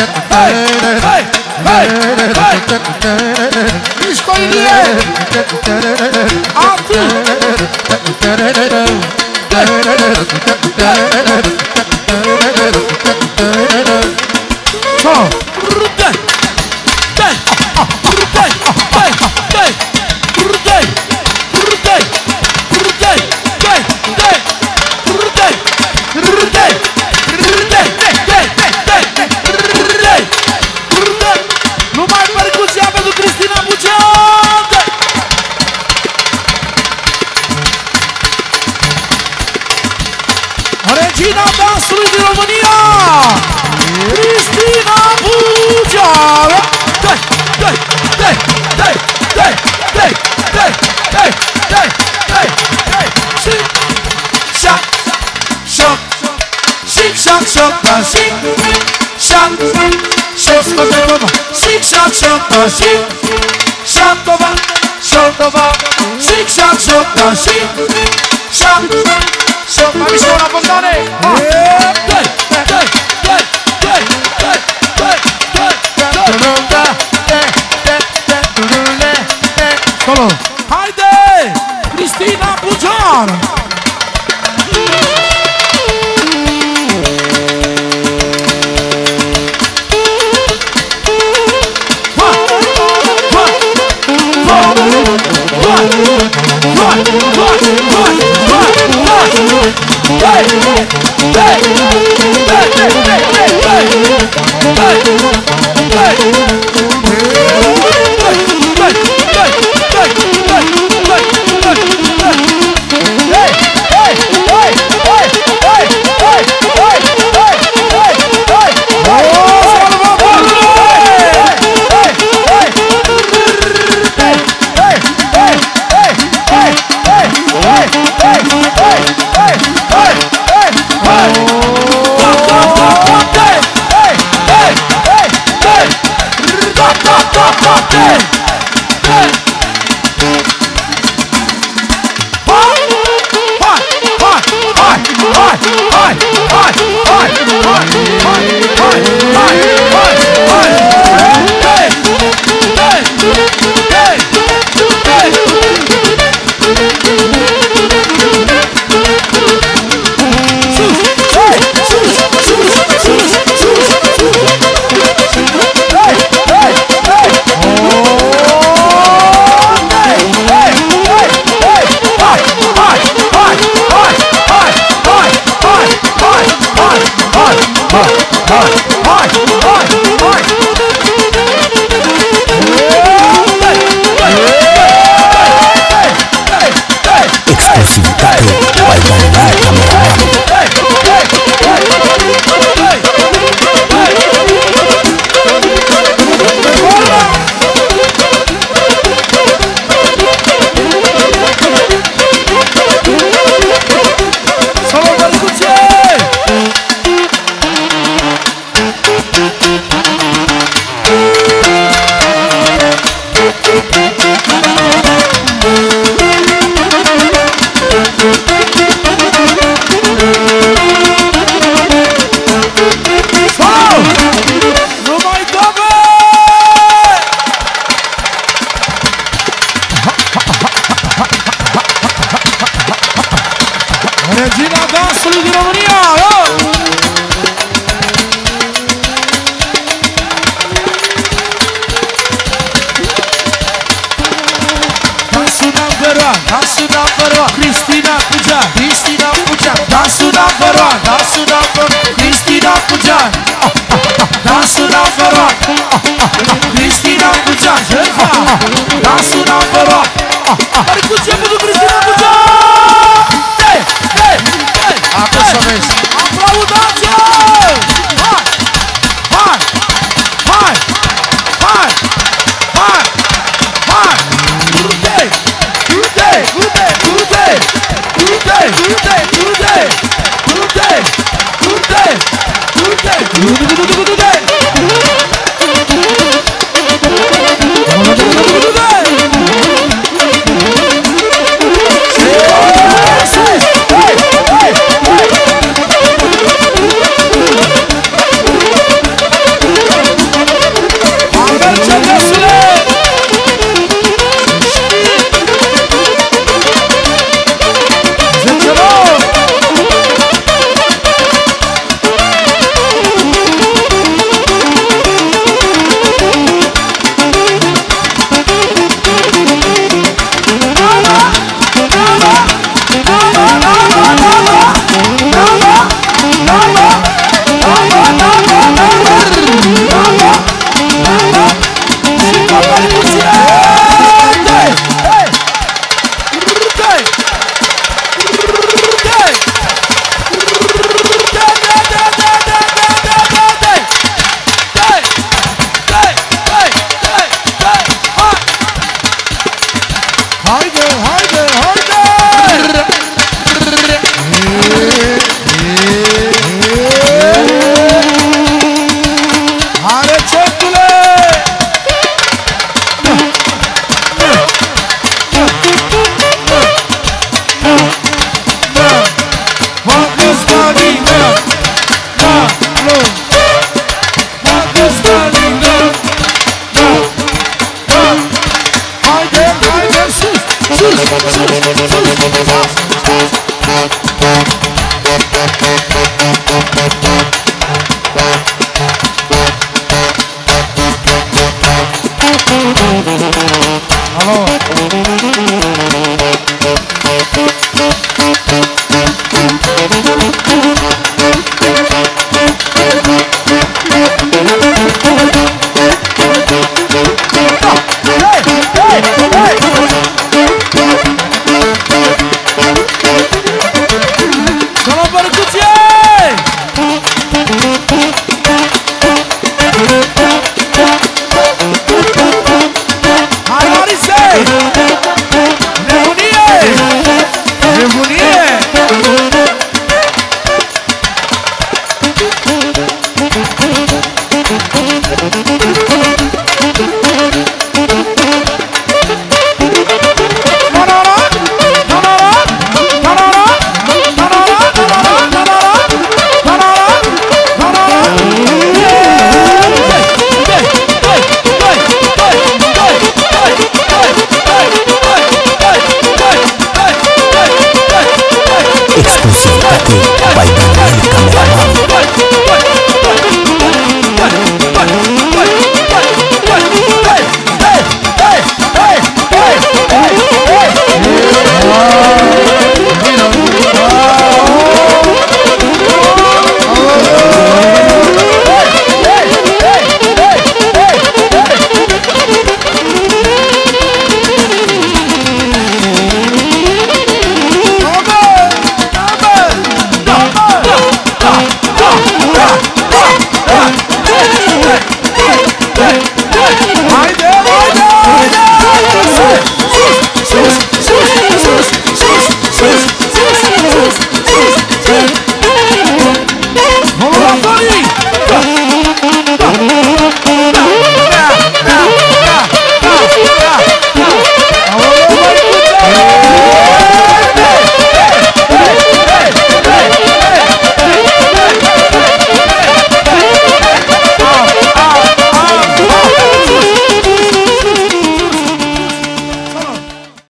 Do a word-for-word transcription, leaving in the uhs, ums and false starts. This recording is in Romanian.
Hey, hey, Mișco Ilie! Atu! So! Rudei! Dei! Rudei! Dei! Dei! Rudei! Rudei! Rudei! Dei! Dei! Rudei! Rudei! Rudei! Dei! Dei! Rudei! Rudei! Numai percuția pentru Cristina Bucean! Regina dansului din România! Cristina Bucean! Dai! Dai! Dai! Dai! Dai! Dai! Dai! Dai! Dai! Dai! Dai! Și... Șac! Șoc! Șic! Șac! Șoc! Șic! Șac! Șoc! Scoate mama! Șic! Șac! Șoc! Șic! Șac! Tova! Șoc! Tova! Șic! Șac! Șoc! Șic! Șac! Șoc! Mai mișcă una, Bogdane! Dai! Dai! Dai! Dai! Dai! Dai! Dai! Solo! Haide! Cristina Bucean! Regina dansului din România! Dansul number one, dansul number one, Cristina Bucean, Cristina Bucean, dansul number one, dansul number one, Cristina Bucean, dansul number one, Cristina Bucean, jertfa, dansul number one, percuție pentru Cristina Bucean! Acum să vezi! Aplaudați-o! Hai! Hai! Hai! Hai! Hai! Hai! Udei! Udei! Udei! Udei! Udei! Udei! Udei! Udei! Udei! Udei! Udei! Udei! Haide, haide, haide! Haide, ciocule! Focus money, focus money, haide, haide, sus, sus, Exclusivitate by Daniel Camera.